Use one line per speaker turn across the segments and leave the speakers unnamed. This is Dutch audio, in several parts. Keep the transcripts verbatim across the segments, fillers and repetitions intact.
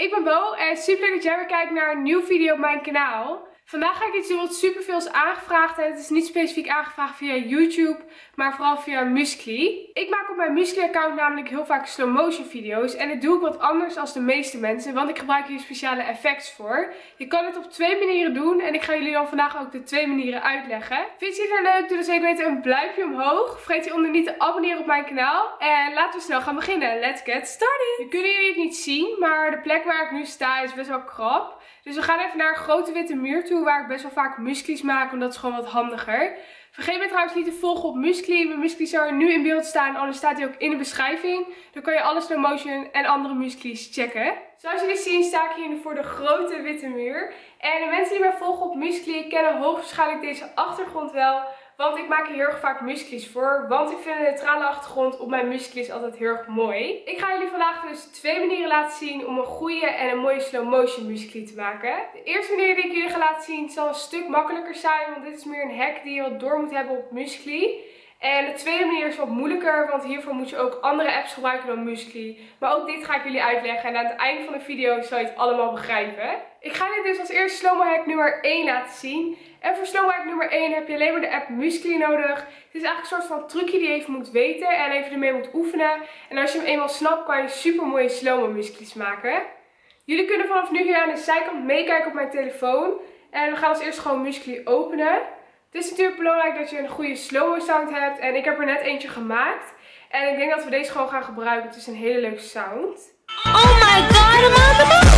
Ik ben Bo en super leuk dat jij weer kijkt naar een nieuwe video op mijn kanaal. Vandaag ga ik iets doen wat super veel is aangevraagd en het is niet specifiek aangevraagd via YouTube, maar vooral via Muscly. Ik maak op mijn Muscly account namelijk heel vaak slow motion video's en dat doe ik wat anders dan de meeste mensen, want ik gebruik hier speciale effects voor. Je kan het op twee manieren doen en ik ga jullie dan vandaag ook de twee manieren uitleggen. Vind je het leuk? Doe dan zeker weten een duimpje omhoog. Vergeet je onder niet te abonneren op mijn kanaal en laten we snel gaan beginnen. Let's get started! Nu kunnen jullie het niet zien, maar de plek waar ik nu sta is best wel krap. Dus we gaan even naar een grote witte muur toe waar ik best wel vaak Muscly's maak, want dat is gewoon wat handiger. Vergeet me trouwens niet te volgen op Muscly. Mijn Muscly zou er nu in beeld staan, anders staat hij ook in de beschrijving. Dan kan je alle slow motion en andere Muscly's checken. Zoals jullie zien sta ik hier nu voor de grote witte muur. En de mensen die mij volgen op Muscly kennen hoogstwaarschijnlijk deze achtergrond wel. Want ik maak hier heel erg vaak Muscly's voor. Want ik vind de neutrale achtergrond op mijn Muscly's altijd heel erg mooi. Ik ga jullie vandaag dus twee manieren laten zien om een goede en een mooie slow motion Muscly te maken. De eerste manier die ik jullie ga laten zien zal een stuk makkelijker zijn. Want dit is meer een hack die je wat door moet hebben op Muscly. En de tweede manier is wat moeilijker, want hiervoor moet je ook andere apps gebruiken dan Muscly. Maar ook dit ga ik jullie uitleggen en aan het einde van de video zal je het allemaal begrijpen. Ik ga dit dus als eerste slow-mo hack nummer één laten zien. En voor slow-mo hack nummer één heb je alleen maar de app Muscly nodig. Het is eigenlijk een soort van trucje die je even moet weten en even ermee moet oefenen. En als je hem eenmaal snapt, kan je super mooie slow-mo Muscly's maken. Jullie kunnen vanaf nu hier aan de zijkant meekijken op mijn telefoon. En we gaan als eerst gewoon Muscly openen. Het is natuurlijk belangrijk dat je een goede slow-mo sound hebt. En ik heb er net eentje gemaakt. En ik denk dat we deze gewoon gaan gebruiken. Het is een hele leuke sound.
Oh my god, I'm on the move!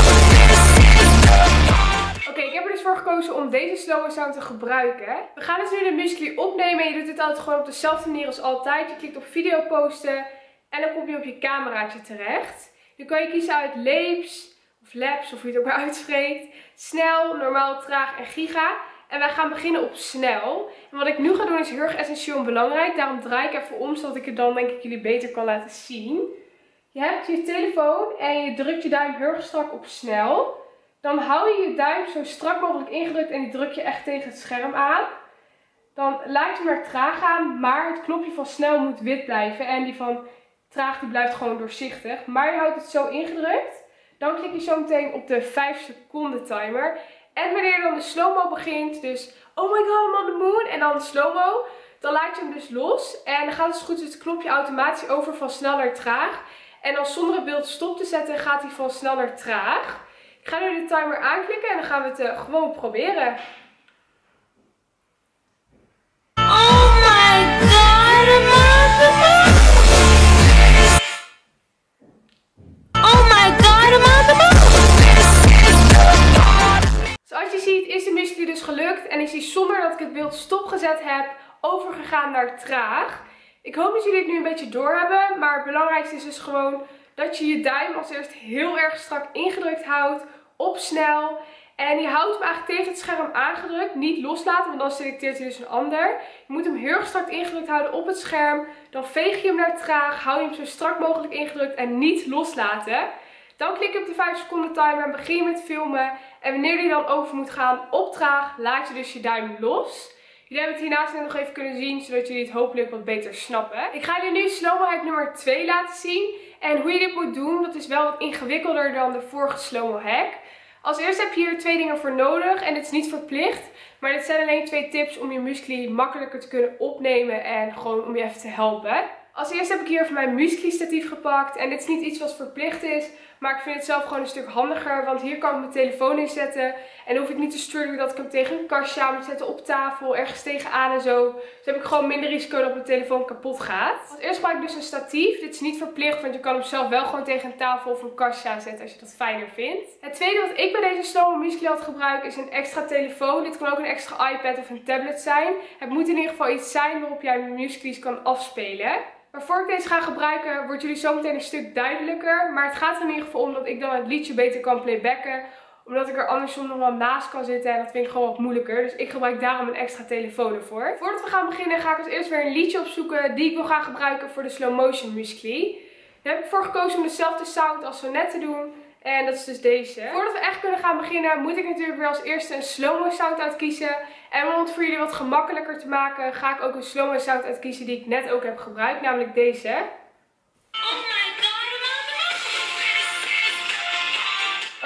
Oké, okay, ik heb er dus voor gekozen om deze slow-mo sound te gebruiken. We gaan dus nu de Muscly opnemen. Je doet dit altijd gewoon op dezelfde manier als altijd. Je klikt op video posten. En dan kom je op je cameraatje terecht. Nu kan je kiezen uit Labs of Labs, of hoe je het ook maar uitspreekt. Snel, normaal, traag en giga. En wij gaan beginnen op snel. En wat ik nu ga doen is heel erg essentieel en belangrijk. Daarom draai ik even om, zodat ik het dan denk ik jullie beter kan laten zien. Je hebt je telefoon en je drukt je duim heel erg strak op snel. Dan hou je je duim zo strak mogelijk ingedrukt en die druk je echt tegen het scherm aan. Dan laat je hem naar traag gaan, maar het knopje van snel moet wit blijven. En die van traag die blijft gewoon doorzichtig. Maar je houdt het zo ingedrukt. Dan klik je zo meteen op de vijf seconden timer. En wanneer dan de slow-mo begint, dus oh my god, I'm on the moon, en dan slow-mo, dan laat je hem dus los. En dan gaat het goed het knopje automatisch over van snel naar traag. En dan zonder het beeld stop te zetten, gaat hij van snel naar traag. Ik ga nu de timer aanklikken en dan gaan we het uh, gewoon proberen.
Oh my god, I'm on the move! Oh my god, I'm on the move!
Zoals je ziet is de Muscly dus gelukt en is hij zonder dat ik het beeld stopgezet heb overgegaan naar traag. Ik hoop dat jullie het nu een beetje door hebben, maar het belangrijkste is dus gewoon dat je je duim als eerst heel erg strak ingedrukt houdt op snel. En je houdt hem eigenlijk tegen het scherm aangedrukt, niet loslaten, want dan selecteert hij dus een ander. Je moet hem heel erg strak ingedrukt houden op het scherm, dan veeg je hem naar traag, hou je hem zo strak mogelijk ingedrukt en niet loslaten. Dan klik je op de vijf seconden timer en begin je met filmen. En wanneer die dan over moet gaan op traag, laat je dus je duim los. Jullie hebben het hiernaast net nog even kunnen zien, zodat jullie het hopelijk wat beter snappen. Ik ga jullie nu slow-mo hack nummer twee laten zien. En hoe je dit moet doen, dat is wel wat ingewikkelder dan de vorige slow-mo hack. Als eerste heb je hier twee dingen voor nodig en dit is niet verplicht. Maar dit zijn alleen twee tips om je Muscly makkelijker te kunnen opnemen en gewoon om je even te helpen. Als eerste heb ik hier even mijn Muscly statief gepakt. En dit is niet iets wat verplicht is. Maar ik vind het zelf gewoon een stuk handiger. Want hier kan ik mijn telefoon in zetten. En dan hoef ik niet te struggelen dat ik hem tegen een kastje aan moet zetten op tafel. Ergens tegenaan en zo. Dus heb ik gewoon minder risico dat mijn telefoon kapot gaat. Als eerst gebruik ik dus een statief. Dit is niet verplicht. Want je kan hem zelf wel gewoon tegen een tafel of een kastje aanzetten als je dat fijner vindt. Het tweede wat ik bij deze slow-mo Muscly had gebruikt is een extra telefoon. Dit kan ook een extra iPad of een tablet zijn. Het moet in ieder geval iets zijn waarop jij mijn Muscly's kan afspelen. Waarvoor ik deze ga gebruiken, wordt jullie zo meteen een stuk duidelijker. Maar het gaat er in ieder geval om dat ik dan het liedje beter kan playbacken. Omdat ik er anders soms nog wel naast kan zitten en dat vind ik gewoon wat moeilijker. Dus ik gebruik daarom een extra telefoon ervoor. Voordat we gaan beginnen ga ik als eerst weer een liedje opzoeken die ik wil gaan gebruiken voor de slow motion Muscly. Daar heb ik voor gekozen om dezelfde sound als zo net te doen. En dat is dus deze. Voordat we echt kunnen gaan beginnen moet ik natuurlijk weer als eerste een slow-mo sound uitkiezen. En om het voor jullie wat gemakkelijker te maken ga ik ook een slow-mo sound uitkiezen die ik net ook heb gebruikt. Namelijk deze.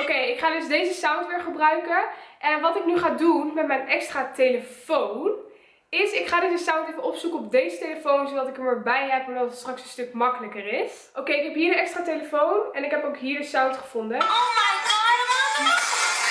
Oké, ik ga dus deze sound weer gebruiken. En wat ik nu ga doen met mijn extra telefoon is, ik ga deze sound even opzoeken op deze telefoon, zodat ik hem erbij heb, omdat het straks een stuk makkelijker is. Oké, ik heb hier de extra telefoon en ik heb ook hier de sound gevonden.
Oh my god.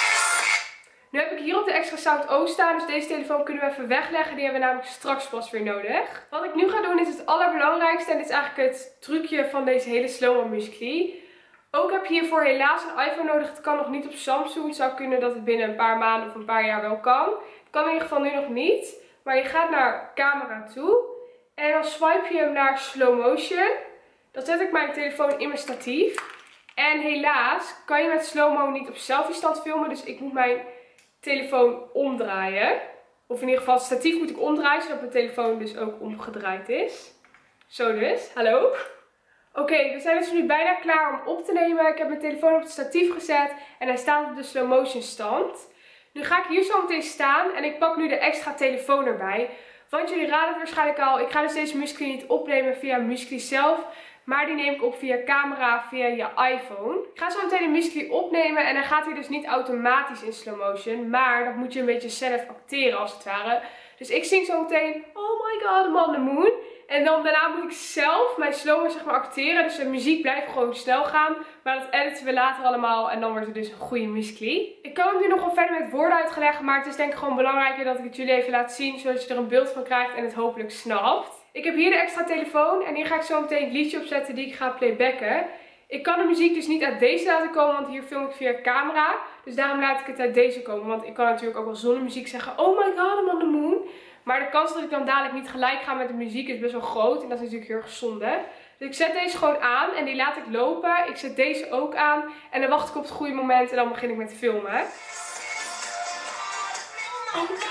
Nu heb ik hier op de extra sound O staan, dus deze telefoon kunnen we even wegleggen. Die hebben we namelijk straks pas weer nodig. Wat ik nu ga doen is het allerbelangrijkste en dit is eigenlijk het trucje van deze hele slow-mo musically. Ook heb je hiervoor helaas een iPhone nodig. Het kan nog niet op Samsung. Het zou kunnen dat het binnen een paar maanden of een paar jaar wel kan. Het kan in ieder geval nu nog niet. Maar je gaat naar camera toe. En dan swipe je hem naar slow motion. Dan zet ik mijn telefoon in mijn statief. En helaas kan je met slow-mo niet op selfie stand filmen. Dus ik moet mijn telefoon omdraaien. Of in ieder geval het statief moet ik omdraaien. Zodat mijn telefoon dus ook omgedraaid is. Zo dus. Hallo. Oké, okay, we zijn dus nu bijna klaar om op te nemen. Ik heb mijn telefoon op het statief gezet en hij staat op de slow motion stand. Nu ga ik hier zo meteen staan en ik pak nu de extra telefoon erbij. Want jullie raden het waarschijnlijk al, ik ga dus deze musically niet opnemen via musically zelf. Maar die neem ik op via camera, via je iPhone. Ik ga zo meteen de musically opnemen en dan gaat hij dus niet automatisch in slow motion. Maar dat moet je een beetje zelf acteren als het ware. Dus ik zing zo meteen, oh my god, I'm on the moon. En dan daarna moet ik zelf mijn slow-mo zeg maar acteren. Dus de muziek blijft gewoon snel gaan. Maar dat editen we later allemaal. En dan wordt het dus een goede musically. Ik kan het nu nog wel verder met woorden uitleggen. Maar het is denk ik gewoon belangrijker dat ik het jullie even laat zien. Zodat je er een beeld van krijgt en het hopelijk snapt. Ik heb hier de extra telefoon. En hier ga ik zo meteen het liedje opzetten die ik ga playbacken. Ik kan de muziek dus niet uit deze laten komen. Want hier film ik via camera. Dus daarom laat ik het uit deze komen. Want ik kan natuurlijk ook wel zonder muziek zeggen. Oh my god, I'm on the moon. Maar de kans dat ik dan dadelijk niet gelijk ga met de muziek is best wel groot. En dat is natuurlijk heel erg zonde. Dus ik zet deze gewoon aan en die laat ik lopen. Ik zet deze ook aan. En dan wacht ik op het goede moment en dan begin ik met filmen. Oh my god.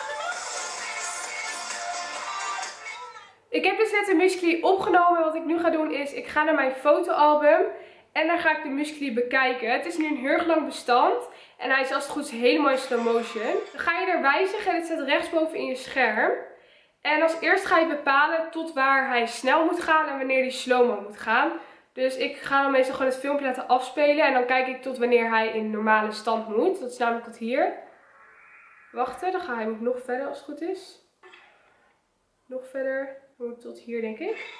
Ik heb dus net de musically opgenomen. Wat ik nu ga doen is, ik ga naar mijn fotoalbum. En dan ga ik de musically bekijken. Het is nu een heel erg lang bestand. En hij is als het goed is helemaal in slow motion. Dan ga je er wijzigen en het staat rechtsboven in je scherm. En als eerst ga je bepalen tot waar hij snel moet gaan en wanneer hij slow-mo moet gaan. Dus ik ga dan meestal gewoon het filmpje laten afspelen. En dan kijk ik tot wanneer hij in normale stand moet. Dat is namelijk tot hier. Wachten, dan ga hij nog verder als het goed is. Nog verder. Tot hier denk ik.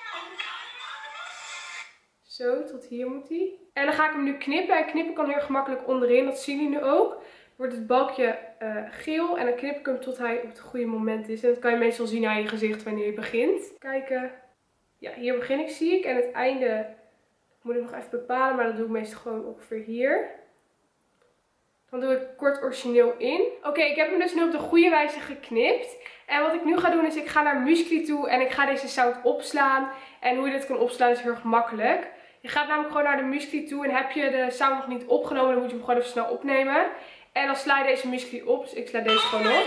Zo, tot hier moet hij. En dan ga ik hem nu knippen. En knippen kan heel gemakkelijk onderin. Dat zien jullie nu ook. Dan wordt het balkje uh, geel. En dan knip ik hem tot hij op het goede moment is. En dat kan je meestal zien aan je gezicht wanneer je begint. Kijken. Ja, hier begin ik zie ik. En het einde moet ik nog even bepalen. Maar dat doe ik meestal gewoon ongeveer hier. Dan doe ik kort origineel in. Oké, okay, ik heb hem dus nu op de goede wijze geknipt. En wat ik nu ga doen is, ik ga naar musically toe en ik ga deze sound opslaan. En hoe je dit kan opslaan is heel erg makkelijk. Je gaat namelijk gewoon naar de musically toe en heb je de sound nog niet opgenomen, dan moet je hem gewoon even snel opnemen. En dan sla je deze musically op, dus ik sla deze gewoon op.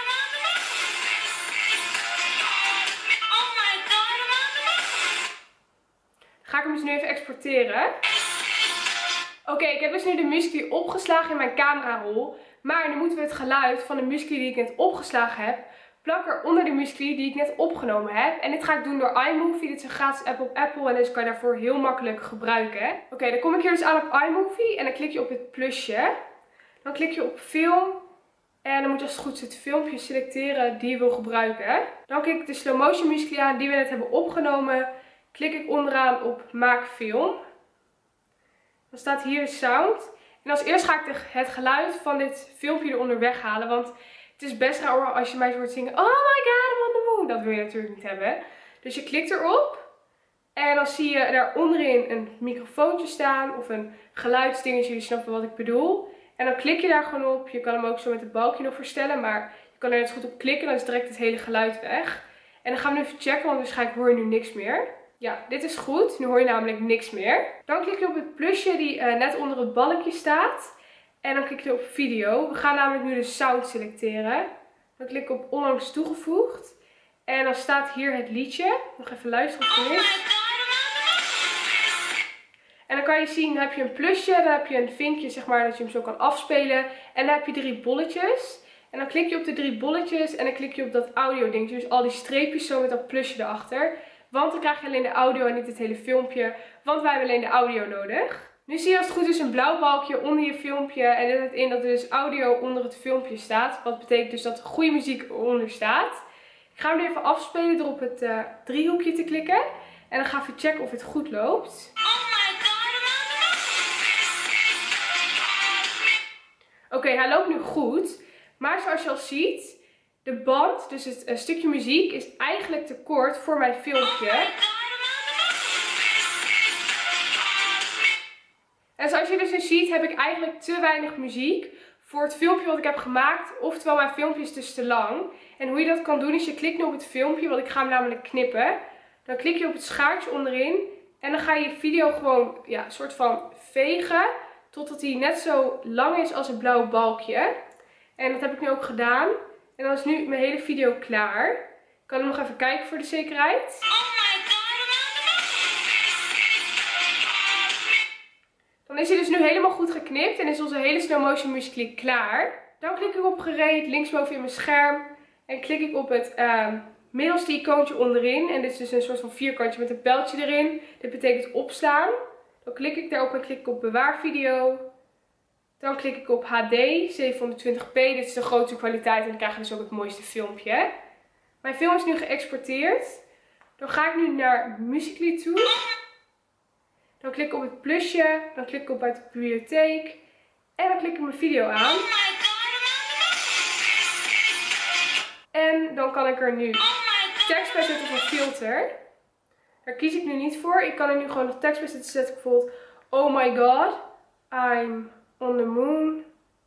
Ga ik hem dus nu even exporteren. Oké, okay, ik heb dus nu de musically opgeslagen in mijn camerarol. Maar nu moeten we het geluid van de musically die ik net opgeslagen heb plakken onder de musically die ik net opgenomen heb. En dit ga ik doen door iMovie. Dit is een gratis app op Apple en deze kan je daarvoor heel makkelijk gebruiken. Oké, okay, dan kom ik hier dus aan op iMovie en dan klik je op het plusje. Dan klik je op film. En dan moet je als het goed is het filmpje selecteren die je wil gebruiken. Dan klik ik de slow motion musically aan die we net hebben opgenomen. Klik ik onderaan op maak film. Dan staat hier de sound. En als eerst ga ik het geluid van dit filmpje eronder weghalen. Want het is best raar als je mij hoort zingen. Oh my god, I'm on the moon. Dat wil je natuurlijk niet hebben. Dus je klikt erop. En dan zie je daar onderin een microfoontje staan. Of een geluidsdingetje. Jullie snappen wat ik bedoel. En dan klik je daar gewoon op. Je kan hem ook zo met het balkje nog verstellen. Maar je kan er net goed op klikken. Dan is direct het hele geluid weg. En dan gaan we nu even checken. Want waarschijnlijk hoor je nu niks meer. Ja, dit is goed. Nu hoor je namelijk niks meer. Dan klik je op het plusje die uh, net onder het balkje staat. En dan klik je op video. We gaan namelijk nu de sound selecteren. Dan klik ik op onlangs toegevoegd. En dan staat hier het liedje. Nog even luisteren of het is. En dan kan je zien, dan heb je een plusje. Dan heb je een vinkje, zeg maar, dat je hem zo kan afspelen. En dan heb je drie bolletjes. En dan klik je op de drie bolletjes. En dan klik je op dat audio dingetje. Dus al die streepjes zo met dat plusje erachter. Want dan krijg je alleen de audio en niet het hele filmpje. Want wij hebben alleen de audio nodig. Nu zie je als het goed is een blauw balkje onder je filmpje. En dit houdt in dat er dus audio onder het filmpje staat. Wat betekent dus dat goede muziek eronder staat. Ik ga hem nu even afspelen door op het uh, driehoekje te klikken. En dan ga ik even checken of het goed loopt. Oké, okay, hij loopt nu goed. Maar zoals je al ziet, de band, dus het uh, stukje muziek, is eigenlijk te kort voor mijn filmpje. En zoals je dus nu ziet, heb ik eigenlijk te weinig muziek voor het filmpje wat ik heb gemaakt. Oftewel, mijn filmpje is dus te lang. En hoe je dat kan doen is, je klikt nu op het filmpje, want ik ga hem namelijk knippen. Dan klik je op het schaartje onderin. En dan ga je je video gewoon, ja, een soort van vegen. Totdat hij net zo lang is als een blauw balkje. En dat heb ik nu ook gedaan. En dan is nu mijn hele video klaar. Ik kan hem nog even kijken voor de zekerheid. Dan is hij dus nu helemaal goed geknipt en is onze hele slow motion musical.ly klaar. Dan klik ik op gereed linksboven in mijn scherm en klik ik op het uh, middelste icoontje onderin. En dit is dus een soort van vierkantje met een pijltje erin. Dit betekent opslaan. Dan klik ik daarop en klik ik op bewaar video. Dan klik ik op H D zevenhonderdtwintig p. Dit is de grootste kwaliteit en dan krijg je dus ook het mooiste filmpje. Mijn film is nu geëxporteerd. Dan ga ik nu naar Musical.ly toe. Dan klik ik op het plusje, dan klik ik op uit de bibliotheek en dan klik ik mijn video aan. En dan kan ik er nu tekst bij zetten of een filter. Daar kies ik nu niet voor. Ik kan er nu gewoon nog tekst bij zetten. Zet ik bijvoorbeeld oh my god, I'm on the moon.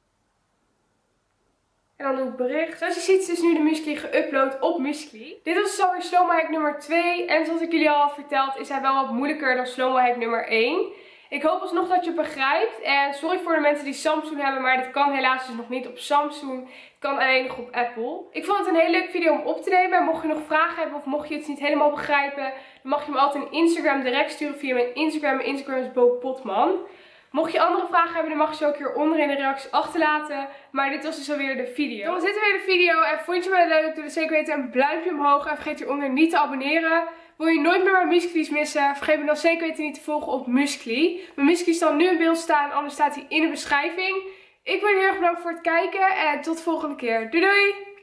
En dan doe ik bericht. Zoals je ziet is nu de Musical.ly geüpload op Musical.ly. Dit was dus alweer Slow Mo Hack nummer twee. En zoals ik jullie al had verteld is hij wel wat moeilijker dan Slow Mo Hack nummer één. Ik hoop alsnog dat je het begrijpt. En sorry voor de mensen die Samsung hebben, maar dit kan helaas dus nog niet op Samsung. Het kan alleen nog op Apple. Ik vond het een hele leuke video om op te nemen. En mocht je nog vragen hebben of mocht je het niet helemaal begrijpen, dan mag je me altijd een Instagram direct sturen via mijn Instagram. Mijn Instagram is Bo Potman. Mocht je andere vragen hebben, dan mag je ze ook hier onder in de reacties achterlaten. Maar dit was dus alweer de video. Dan was dit weer de video. En vond je mij leuk? Doe dan zeker weten een duimpje omhoog. En vergeet hieronder niet te abonneren. Wil je nooit meer mijn Musical.ly's missen? Vergeet me dan zeker weten niet te volgen op Musical.ly. Mijn Musical.ly zal nu in beeld staan, anders staat hij in de beschrijving. Ik wil je heel erg bedanken voor het kijken. En tot de volgende keer. Doei doei!